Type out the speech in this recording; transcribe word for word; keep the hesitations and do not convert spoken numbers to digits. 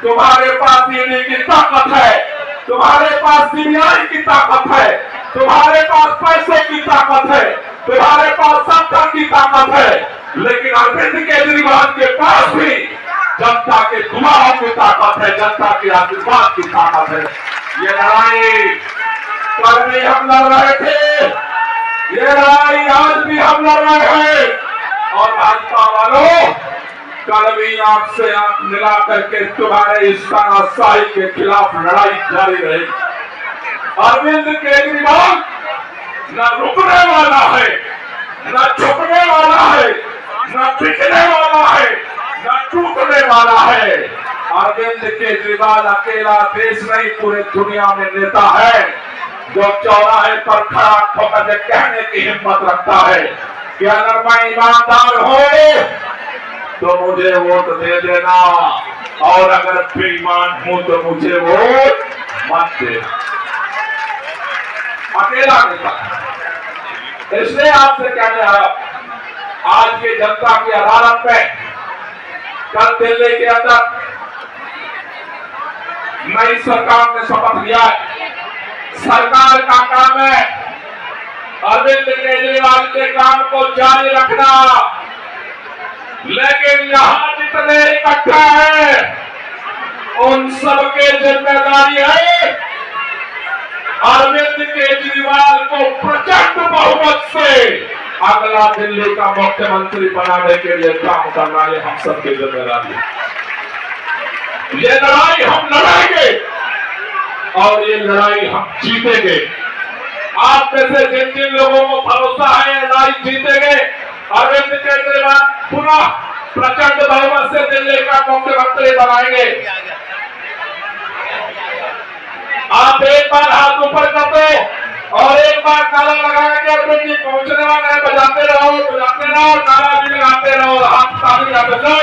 तुम्हारे पास ईडी की ताकत है, तुम्हारे पास सीबीआई की ताकत है, तुम्हारे पास पैसे की ताकत है, तुम्हारे पास सत्ता की ताकत है, लेकिन अरविंद केजरीवाल के पास भी जनता के दुआओं की ताकत है, जनता के आशीर्वाद की ताकत है। ये लड़ाई कल भी हम लड़ रहे थे, ये लड़ाई आज भी हम लड़ रहे हैं, और भाजपा वालों कल भी आंख से आंख मिला करके तुम्हारे इस तानाशाही के खिलाफ लड़ाई जारी रहेगी। अरविंद केजरीवाल न रुकने वाला है, न झुकने वाला है, न बिकने वाला है, न टूटने वाला है। अरविंद केजरीवाल अकेला देश नहीं पूरे दुनिया में नेता है जो चौराहे पर खड़ा होकर कहने की हिम्मत रखता है कि अगर मैं ईमानदार हूं तो मुझे वोट दे देना, और अगर बेईमान हूं तो मुझे वोट मत देना। अकेला नेता। इसलिए आपसे कहने आया, आज की जनता की अदालत में कल दिल्ली के अंदर नई सरकार ने शपथ लिया है। सरकार का काम है अरविंद केजरीवाल के काम को जारी रखना, लेकिन यहां जितने इकट्ठा है उन सबके जिम्मेदारी है अरविंद केजरीवाल को प्रचंड बहुमत से अगला दिल्ली का मुख्यमंत्री बनाने के लिए काम करना, ये हम सबकी जिम्मेदारी है। ये लड़ाई हम लड़ेंगे और ये लड़ाई हम जीतेंगे। आप में से जिन जिन लोगों को भरोसा है लड़ाई जीतेंगे, अरविंद केजरीवाल पुनः प्रचंड बहुमत से दिल्ली का मुख्यमंत्री बनाएंगे। आप एक बार हाथ ऊपर कर दो और एक बार नारा लगाएंगे, अरविंद जी पहुंचने वाले हैं, बजाते रहो बजाते रहो, नारा भी लगाते रहो, हाथ ताली लगाते रहो।